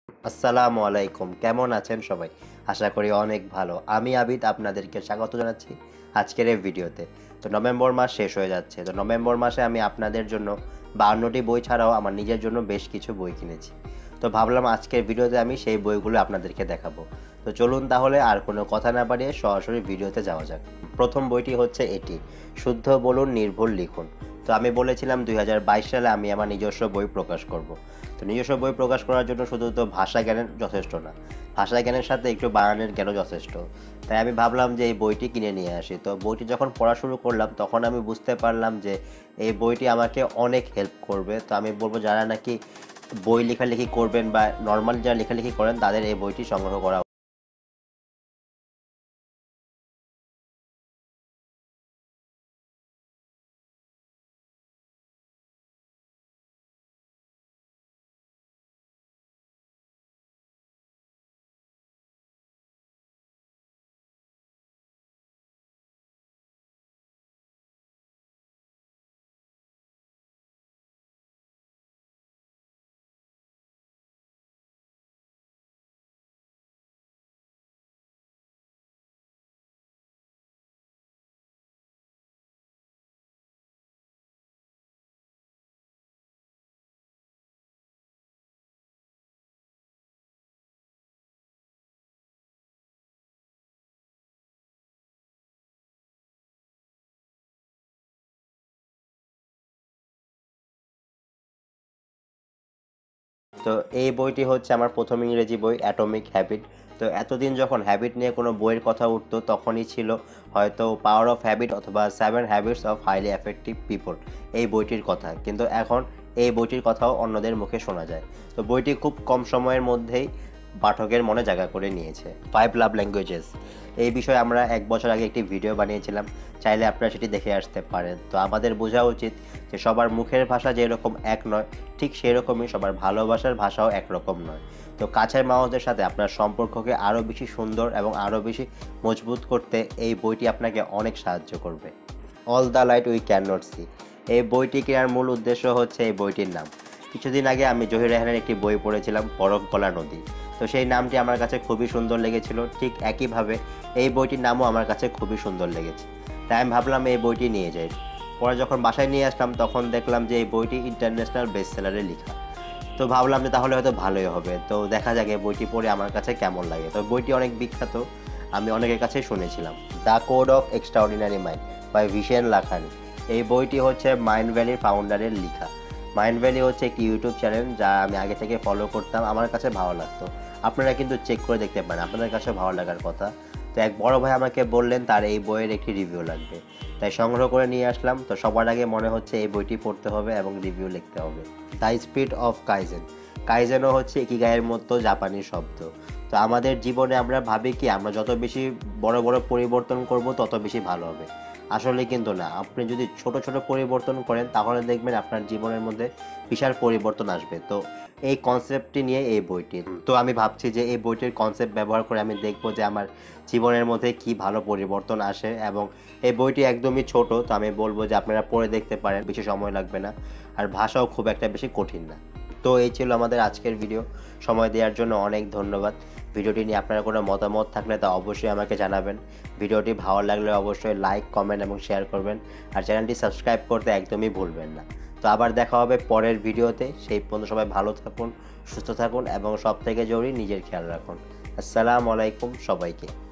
আসসালামু আলাইকুম, কেমন আছেন সবাই? আশা করি অনেক ভালো। আমি আবিদ আপনাদেরকে স্বাগত জানাচ্ছি আজকের এই ভিডিওতে। তো নভেম্বর মাস শেষ হয়ে যাচ্ছে। তো নভেম্বর মাসে আমি আপনাদের জন্য 52টি বই ছাড়াও আমার নিজের জন্য বেশ কিছু বই কিনেছি। তো ভাবলাম আজকের ভিডিওতে আমি সেই বইগুলো আপনাদেরকে দেখাবো। তো চলুন তাহলে আর কোনো কথা না বাড়িয়ে সরাসরি ভিডিওতে যাওয়া যাক। প্রথম বইটি হচ্ছে এটি, শুদ্ধ বলুন নির্ভুল লিখুন। তো আমি বলেছিলাম 2022 সালে আমি আমার নিজস্ব বই প্রকাশ করব। তো নিজস্ব বই প্রকাশ করার জন্য শুধু তো ভাষা জ্ঞানের যথেষ্ট না, ভাষা জ্ঞানের সাথে একটু বানানের জ্ঞানও যথেষ্ট। তাই আমি ভাবলাম যে এই বইটি কিনে নিয়ে আসি। তো বইটি যখন পড়া শুরু করলাম তখন আমি বুঝতে পারলাম যে এই বইটি আমাকে অনেক হেল্প করবে। তো আমি বলবো যারা নাকি বই লেখালেখি করবেন বা নর্মাল যারা লেখালেখি করেন তাদের এই বইটি সংগ্রহ করা। তো এই বইটি হচ্ছে আমার প্রথম ইংরেজি বই, অ্যাটমিক হ্যাবিট। তো এতদিন যখন হ্যাবিট নিয়ে কোনো বইয়ের কথা উঠতো তখনই ছিল হয়তো পাওয়ার অফ হ্যাবিট অথবা 7 habits of highly effective people, এই বইটির কথা। কিন্তু এখন এই বইটির কথাও অন্যদের মুখে শোনা যায়। তো বইটি খুব কম সময়ের মধ্যেই পাঠকের মনে জায়গা করে নিয়েছে। 5 লাভ ল্যাঙ্গুয়েজেস, এই বিষয়ে আমরা 1 বছর আগে একটি ভিডিও বানিয়েছিলাম, চাইলে আপনারা সেটি দেখে আসতে পারেন। তো আমাদের বোঝা উচিত যে সবার মুখের ভাষা যেরকম এক নয়, ঠিক সেরকমই সবার ভালোবাসার ভাষাও একরকম নয়। তো কাছের মানুষদের সাথে আপনার সম্পর্ককে আরও বেশি সুন্দর এবং আরও বেশি মজবুত করতে এই বইটি আপনাকে অনেক সাহায্য করবে। All the light we cannot see, এই বইটি কেনার মূল উদ্দেশ্য হচ্ছে এই বইটির নাম। কিছুদিন আগে আমি জহির রায়হানের একটি বই পড়েছিলাম, বরফ গলা নদী। তো সেই নামটি আমার কাছে খুবই সুন্দর লেগেছিল। ঠিক একইভাবে এই বইটির নামও আমার কাছে খুবই সুন্দর লেগেছে। তাই আমি ভাবলাম এই বইটি নিয়ে যাই। পরে যখন বাসায় নিয়ে আসলাম তখন দেখলাম যে এই বইটি ইন্টারন্যাশনাল বেস্ট সেলারে লেখা। তো ভাবলাম যে তাহলে হয়তো ভালোই হবে। তো দেখা যাক এই বইটি পড়ে আমার কাছে কেমন লাগে। তো বইটি অনেক বিখ্যাত, আমি অনেকের কাছেই শুনেছিলাম। The code of extraordinary mind by Vishen Lakhiani, এই বইটি হচ্ছে মাইন্ড ভ্যালির ফাউন্ডারের লেখা। মাইন্ড ভ্যালি হচ্ছে একটি ইউটিউব চ্যানেল যা আমি আগে থেকে ফলো করতাম, আমার কাছে ভালো লাগতো। আপনারা কিন্তু চেক করে দেখতে পারেন, আপনাদের কাছে ভালো লাগার কথা। তো এক বড় ভাই আমাকে বললেন তার এই বইয়ের একটি রিভিউ লাগবে, তাই সংগ্রহ করে নিয়ে আসলাম। তো সবার আগে মনে হচ্ছে এই বইটি পড়তে হবে এবং রিভিউ লিখতে হবে। দ্য স্পিরিট অফ কাইজেন, কাইজেনও হচ্ছে ইকিগাইয়ের মতো জাপানি শব্দ। তো আমাদের জীবনে আমরা ভাবি কি আমরা যত বেশি বড় বড় পরিবর্তন করব তত বেশি ভালো হবে। আসলে কিন্তু না, আপনি যদি ছোট ছোট পরিবর্তন করেন তাহলে দেখবেন আপনার জীবনের মধ্যে বিশাল পরিবর্তন আসবে। তো এই কনসেপ্টটি নিয়ে এই বইটি। তো আমি ভাবছি যে এই বইটির কনসেপ্ট ব্যবহার করে আমি দেখব যে আমার জীবনের মধ্যে কি ভালো পরিবর্তন আসে। এবং এই বইটি একদমই ছোট, তো আমি বলবো যে আপনারা পড়ে দেখতে পারেন, বেশি সময় লাগবে না, আর ভাষাও খুব একটা বেশি কঠিন না। তো এই ছিল আমাদের আজকের ভিডিও। সময় দেওয়ার জন্য অনেক ধন্যবাদ। ভিডিওটি নিয়ে আপনারা কোনো মতামত থাকলে তা অবশ্যই আমাকে জানাবেন। ভিডিওটি ভালো লাগলে অবশ্যই লাইক, কমেন্ট এবং শেয়ার করবেন। আর চ্যানেলটি সাবস্ক্রাইব করতে একদমই ভুলবেন না। তো আবার দেখা হবে পরের ভিডিওতে। সেই পর্যন্ত সবাই ভালো থাকুন, সুস্থ থাকুন এবং সবথেকে জরুরি নিজের খেয়াল রাখুন। আসসালামু আলাইকুম সবাইকে।